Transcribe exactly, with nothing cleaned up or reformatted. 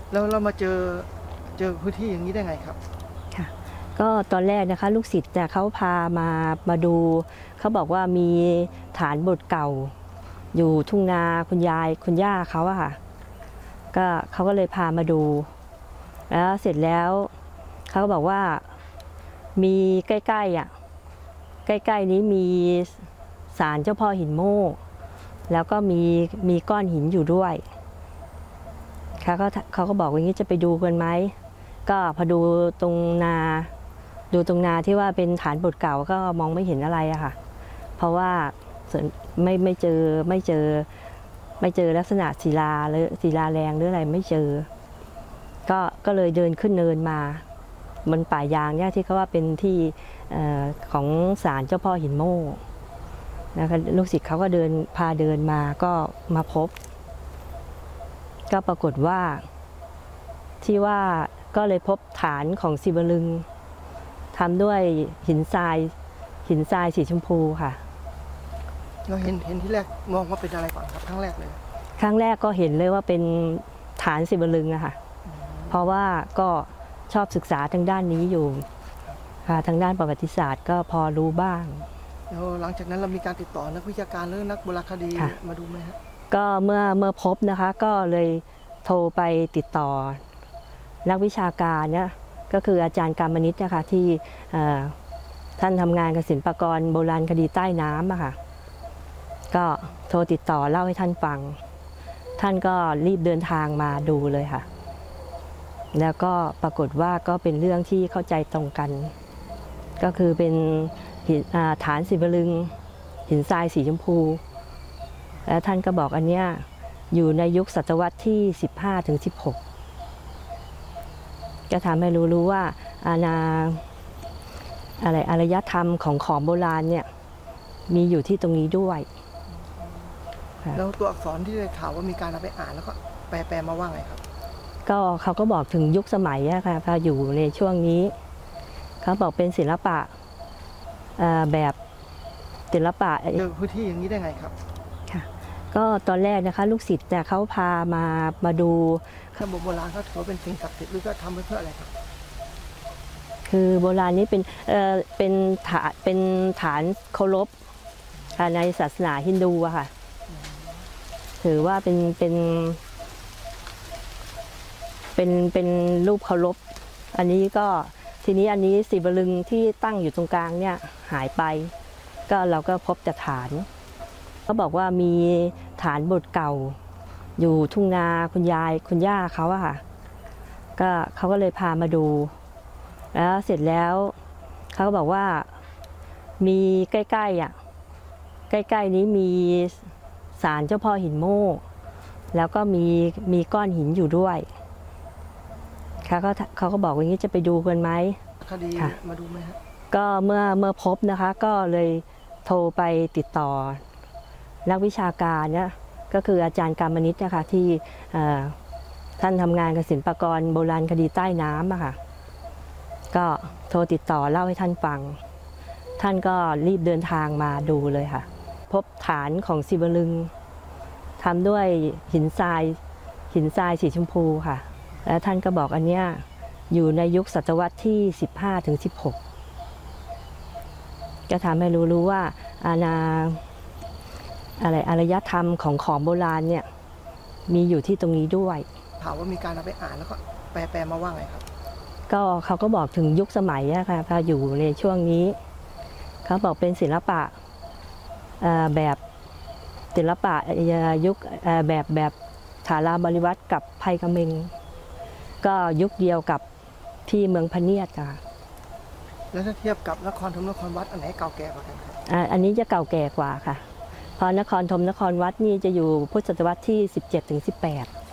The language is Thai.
แล้วเรามาเจอเจอพื้นที่อย่างนี้ได้ไงครับค่ะก็ตอนแรกนะคะลูกศิษย์เนี่ยเขาพามามาดูเขาบอกว่ามีฐานบทเก่าอยู่ทุ่งนาคุณยายคุณย่าเขาอะค่ะก็เขาก็เลยพามาดูแล้วเสร็จแล้วเขาก็บอกว่ามีใกล้ๆอ่ะใกล้ๆนี้มีศาลเจ้าพ่อหินโม่แล้วก็มีมีก้อนหินอยู่ด้วยเขาก็เขาก็บอกว่าอย่างนี้จะไปดูกันไหมก็พอดูตรงนาดูตรงนาที่ว่าเป็นฐานบทเก่าก็มองไม่เห็นอะไรอะค่ะเพราะว่าไม่ไม่เจอไม่เจอไม่เจอลักษณะศิลาหรือศิลาแรงหรืออะไรไม่เจอก็ก็เลยเดินขึ้นเนินมาบนป่ายางเนี่ยที่เขาว่าเป็นที่ของศาลเจ้าพ่อหินโม่นะคะลูกศิษย์เขาก็เดินพาเดินมาก็มาพบก็ปรากฏว่าที่ว่าก็เลยพบฐานของศิวลึงทำด้วยหินทรายหินทรายสีชมพูค่ะเราเห็นเห็นที่แรกมองว่าเป็นอะไรก่อนครับครั้งแรกเลยครั้งแรกก็เห็นเลยว่าเป็นฐานศิวลึงอะค่ะเพราะว่าก็ชอบศึกษาทางด้านนี้อยู่ค่ะทางด้านประวัติศาสตร์ก็พอรู้บ้างแล้วหลังจากนั้นเรามีการติดต่อนักวิชาการหรือนักโบราณคดีมาดูไหมครับก็เมื่อเมื่อพบนะคะก็เลยโทรไปติดต่อนักวิชาการเนี่ยก็คืออาจารย์กามนิตนะคะที่ท่านทำงานกับศิลปากรโบราณคดีใต้น้ำอะค่ะก็โทรติดต่อเล่าให้ท่านฟังท่านก็รีบเดินทางมาดูเลยค่ะแล้วก็ปรากฏว่าก็เป็นเรื่องที่เข้าใจตรงกันก็คือเป็นฐานศิวลึงหินทรายสีชมพูและท่านก็บอกอันเนี้ยอยู่ในยุคศตวรรษที่สิบห้าถึงสิบหกก็ทำให้รู้รู้ว่าอาณาอะไรอารยธรรมของของโบราณเนี่ยมีอยู่ที่ตรงนี้ด้วยแล้วตัวอักษรที่ได้ข่าวว่ามีการเอาไปอ่านแล้วก็แปลแปลมาว่าไงครับก็เขาก็บอกถึงยุคสมัยอะค่ะพออยู่ในช่วงนี้เขาบอกเป็นศิลปะแบบศิลปะเจอพื้นที่อย่างนี้ได้ไงครับค่ะก็ตอนแรกนะคะลูกศิษย์เนี่ยเขาพามามาดูถ้าโบราณเขาถือว่าเป็นสิ่งศักดิ์สิทธิ์หรือก็ทำไปเพื่ออะไรครับคือโบราณนี้เป็นเอ่อเป็นฐานเป็นฐานเคารพในศาสนาฮินดูอะค่ะถือว่าเป็นเป็นเป็นเป็นรูปเคารพอันนี้ก็ทีนี้อันนี้ศิวลึงที่ตั้งอยู่ตรงกลางเนี่ยหายไปก็เราก็พบแต่ฐานเขาบอกว่ามีฐานบทเก่าอยู่ทุ่งนาคุณยายคุณย่าเขาอะค่ะก็เขาก็เลยพามาดูแล้วเสร็จแล้วเขาก็บอกว่ามีใกล้ๆอ่ะใกล้ๆนี้มีศาลเจ้าพ่อหินโม่แล้วก็มีมีก้อนหินอยู่ด้วยเขาก็เขาก็บอกว่าอย่างนี้จะไปดูกันไหมคดีมาดูไหมครับก็เมื่อเมื่อพบนะคะก็เลยโทรไปติดต่อนักวิชาการเนี่ยก็คืออาจารย์กามนิตนะคะที่ท่านทำงานกับศิลปากรโบราณคดีใต้น้ำอะค่ะก็โทรติดต่อเล่าให้ท่านฟังท่านก็รีบเดินทางมาดูเลยค่ะพบฐานของศิวลึงทำด้วยหินทรายหินทรายสีชมพูค่ะแล้วท่านก็บอกอันเนี้ยอยู่ในยุคศตวรรษที่สิบห้าถึงสิบหกก็ทำให้รู้รู้ว่าอาณาอะไรอารยธรรมของของโบราณเนี่ยมีอยู่ที่ตรงนี้ด้วยถามว่ามีการเอาไปอ่านแล้วก็แปลแปลมาว่าไงครับก็เขาก็บอกถึงยุคสมัยอะค่ะพออยู่ในช่วงนี้เขาบอกเป็นศิลปะแบบศิลปะยุคแบบแบบฐาราบริวัตรกับไพกเมงก็ยุคเดียวกับที่เมืองพะเนียดค่ะแล้วถ้าเทียบกับนครธมนครวัดอันไหนเก่าแก่กว่ากันครับอันนี้จะเก่าแก่กว่าค่ะเพราะนครธมนครวัดนี่จะอยู่พุทธศตวรรษที่สิบเจ็ดถึงสิบแปด